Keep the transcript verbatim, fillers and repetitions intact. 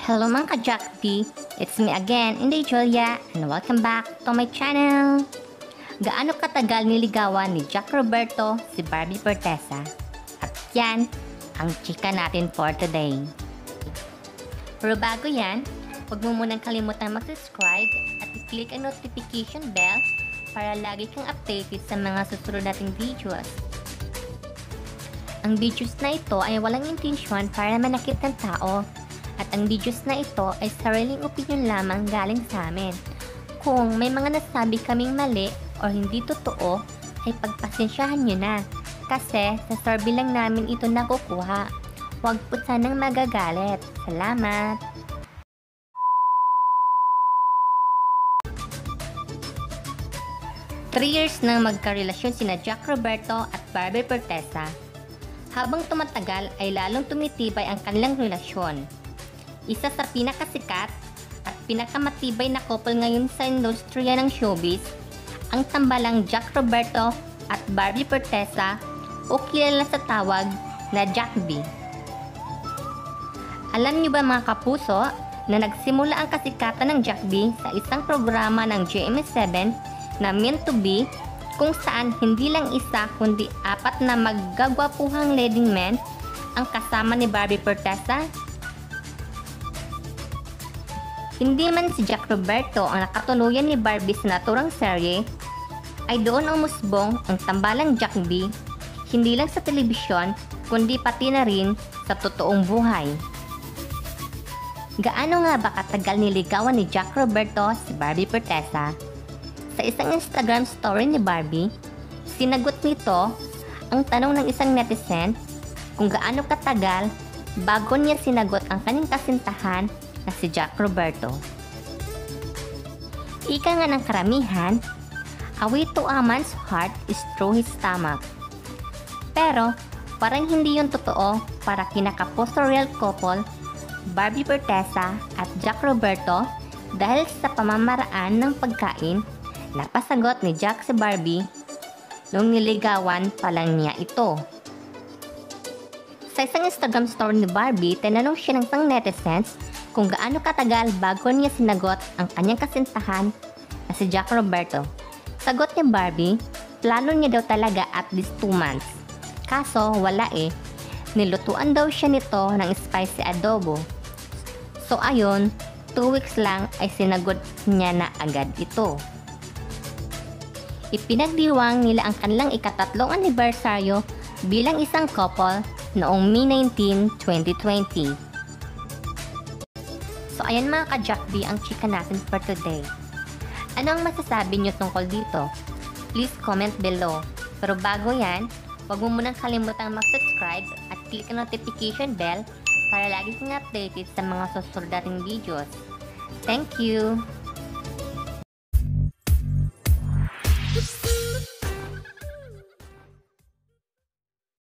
Hello mga ka-Jackpy! It's me again, Inday Julia, and welcome back to my channel! Gaano katagal niligawan ni Jack Roberto si Barbie Forteza? At yan ang chika natin for today. Pero bago yan, huwag mo munang kalimutan mag-subscribe at i-click ang notification bell para lagi kang updated sa mga susunod nating videos. Ang videos na ito ay walang intensyon para manakit ng tao. At ang videos na ito ay sariling opinion lamang galing sa amin. Kung may mga nasabi kaming mali o hindi totoo, ay pagpasensyahan nyo na. Kasi sa survey lang namin ito nakukuha. Huwag po sanang magagalit. Salamat! Three years nang magkarelasyon sina Jack Roberto at Barbie Forteza. Habang tumatagal ay lalong tumitibay ang kanilang relasyon. Isa sa pinakasikat at pinakamatibay na couple ngayon sa industriya ng showbiz, ang tambalang Jack Roberto at Barbie Forteza o kilala sa tawag na Jack B. Alam niyo ba mga kapuso na nagsimula ang kasikatan ng Jack B sa isang programa ng G M A seven na Meant to Be, kung saan hindi lang isa kundi apat na maggagwapuhang leading men ang kasama ni Barbie Forteza? Hindi man si Jack Roberto ang nakatuluyan ni Barbie sa naturang serye, ay doon umusbong ang tambalang Jack B, hindi lang sa telebisyon, kundi pati na rin sa totoong buhay. Gaano nga ba katagal niligawan ni Jack Roberto si Barbie Forteza? Sa isang Instagram story ni Barbie, sinagot nito ang tanong ng isang netizen kung gaano katagal bago niya sinagot ang kanyang kasintahan na si Jack Roberto. Ika nga ng karamihan, a way to a man's heart is through his stomach. Pero parang hindi yun totoo para kinaka-post-royal couple Barbie Forteza at Jack Roberto dahil sa pamamaraan ng pagkain na pasagot ni Jack si Barbie nung niligawan pa lang niya ito. Sa isang Instagram story ni Barbie, tinanong siya ng isang netizens kung gaano katagal bago niya sinagot ang kanyang kasintahan na si Jack Roberto. Sagot ni Barbie, plano niya daw talaga at least two months. Kaso wala eh, nilutuan daw siya nito ng spicy adobo. So ayun, two weeks lang ay sinagot niya na agad ito. Ipinagdiwang nila ang kanilang ikatatlong anibersaryo bilang isang couple noong May nineteenth, twenty twenty. So ayan mga ka-Jackpy ang chika natin for today. Ano ang masasabi nyo tungkol dito? Please comment below. Pero bago yan, huwag mo munang kalimutang mag-subscribe at click ang notification bell para lagi kang updated sa mga susunod nating videos. Thank you!